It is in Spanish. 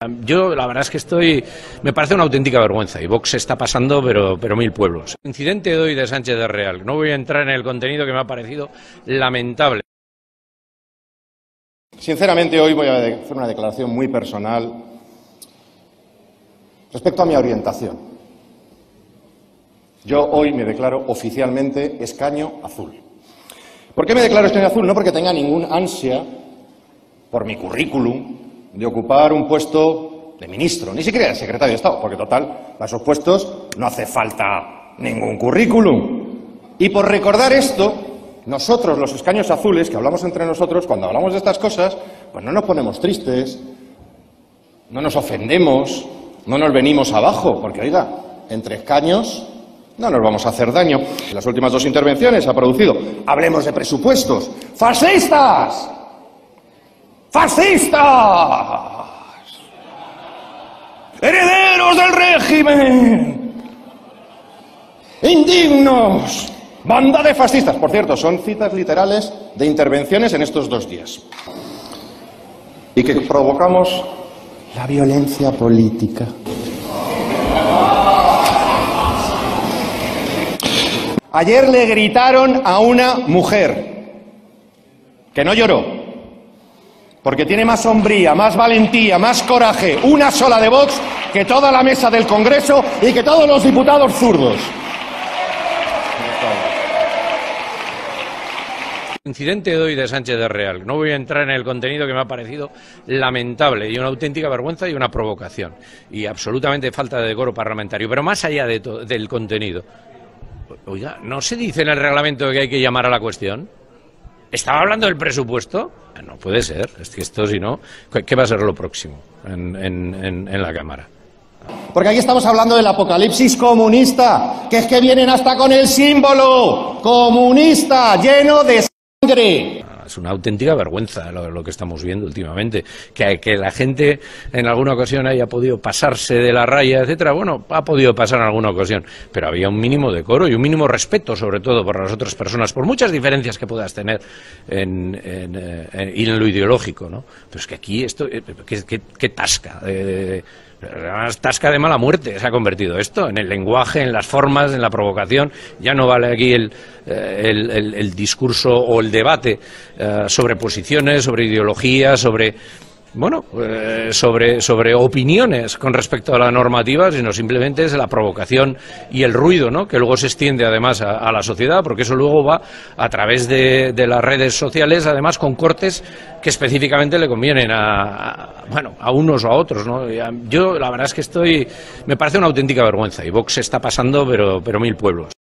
Yo la verdad es que me parece una auténtica vergüenza y Vox se está pasando pero mil pueblos. Incidente de hoy de Sánchez del Real. No voy a entrar en el contenido que me ha parecido lamentable. Sinceramente hoy voy a hacer una declaración muy personal respecto a mi orientación. Yo hoy me declaro oficialmente escaño azul. ¿Por qué me declaro escaño azul? No porque tenga ningún ansia por mi currículum de ocupar un puesto de ministro, ni siquiera de secretario de Estado, porque total, para esos puestos no hace falta ningún currículum. Y por recordar esto, nosotros, los escaños azules, que hablamos entre nosotros, cuando hablamos de estas cosas, pues no nos ponemos tristes, no nos ofendemos, no nos venimos abajo, porque, oiga, entre escaños no nos vamos a hacer daño. En las últimas dos intervenciones ha producido, hablemos de presupuestos, ¡fascistas! ¡Fascistas! ¡Herederos del régimen! ¡Indignos! ¡Banda de fascistas! Por cierto, son citas literales de intervenciones en estos 2 días. Y que provocamos la violencia política. Ayer le gritaron a una mujer que no lloró, porque tiene más hombría, más valentía, más coraje, una sola de Vox, que toda la mesa del Congreso y que todos los diputados zurdos. Incidente de hoy de Sánchez del Real. No voy a entrar en el contenido que me ha parecido lamentable y una auténtica vergüenza y una provocación. Y absolutamente falta de decoro parlamentario. Pero más allá del contenido. Oiga, ¿no se dice en el reglamento que hay que llamar a la cuestión? ¿Estaba hablando del presupuesto? No puede ser. Es que esto, si no, ¿qué va a ser lo próximo en la Cámara? Porque aquí estamos hablando del apocalipsis comunista, que es que vienen hasta con el símbolo comunista, lleno de sangre. Es una auténtica vergüenza lo que estamos viendo últimamente. Que la gente en alguna ocasión haya podido pasarse de la raya, etcétera. Bueno, ha podido pasar en alguna ocasión, pero había un mínimo decoro y un mínimo respeto, sobre todo, por las otras personas, por muchas diferencias que puedas tener en lo ideológico, ¿no? Pero es que aquí esto, qué tasca. Tasca de mala muerte se ha convertido esto, en el lenguaje, en las formas, en la provocación. Ya no vale aquí el discurso o el debate sobre posiciones, sobre ideologías, sobre opiniones con respecto a la normativa, sino simplemente es la provocación y el ruido, ¿no? Que luego se extiende además a la sociedad, porque eso luego va a través de las redes sociales, además con cortes que específicamente le convienen a unos o a otros, ¿no? Yo la verdad es que me parece una auténtica vergüenza y Vox se está pasando pero mil pueblos.